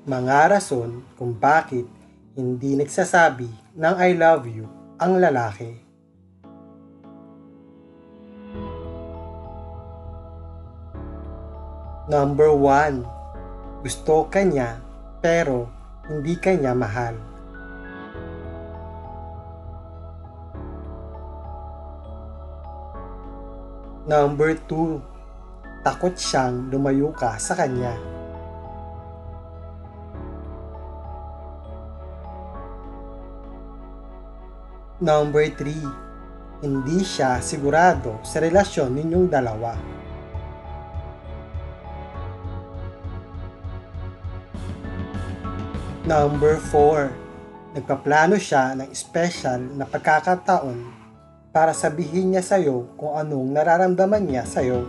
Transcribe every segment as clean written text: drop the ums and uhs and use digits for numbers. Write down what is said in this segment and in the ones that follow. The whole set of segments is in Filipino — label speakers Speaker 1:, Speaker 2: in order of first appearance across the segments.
Speaker 1: Mga rason kung bakit hindi nagsasabi ng I love you ang lalaki. Number 1. Gusto ka niya pero hindi ka niya mahal. Number 2. Takot siyang lumayo ka sa kanya. Number 3. Hindi siya sigurado sa relasyon ninyong dalawa. Number 4. Nagpaplano siya ng special na pagkakataon para sabihin niya sa'yo kung anong nararamdaman niya sa'yo.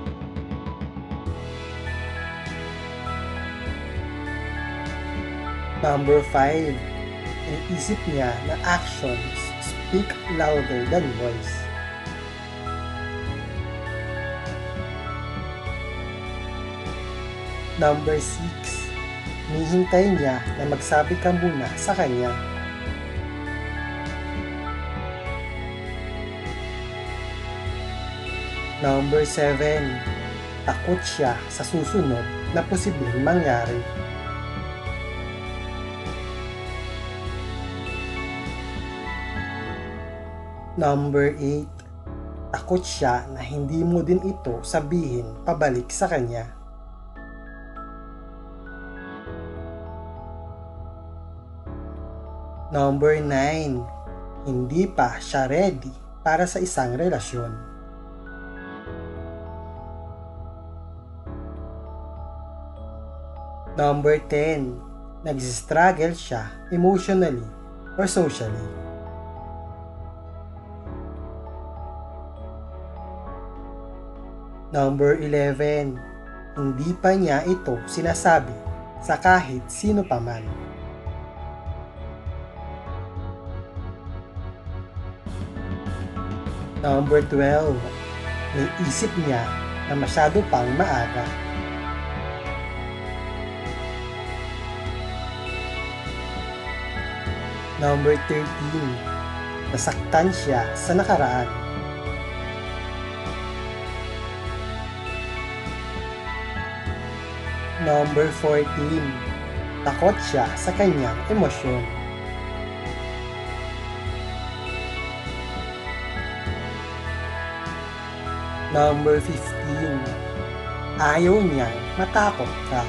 Speaker 1: Number 5. Iniisip niya na actions speak louder than voice. Number 6. Hinihintay niya na magsabi ka muna sa kanya. Number 7. Takot siya sa susunod na posibleng mangyari. Number 8. Takot siya na hindi mo din ito sabihin pabalik sa kanya. Number 9. Hindi pa siya ready para sa isang relasyon. Number 10. Nag-struggle siya emotionally or socially. Number 11. Hindi pa niya ito sinasabi sa kahit sino pa man. Number 12. Naisip niya na masyado pang maaga. Number 13. Nasaktan siya sa nakaraan. Number 14. Takot siya sa kanyang emosyon. Number 15. Ayaw niyang matakot ka.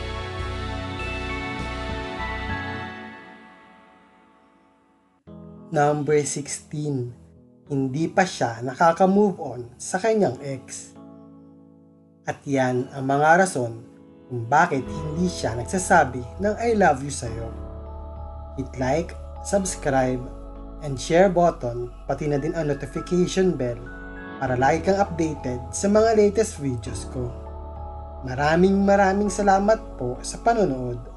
Speaker 1: Number 16. Hindi pa siya nakaka-move on sa kanyang ex. At yan ang mga rason kung bakit hindi siya nagsasabi ng I love you sa'yo. Hit like, subscribe, and share button, pati na din ang notification bell para lagi kang updated sa mga latest videos ko. Maraming salamat po sa panonood.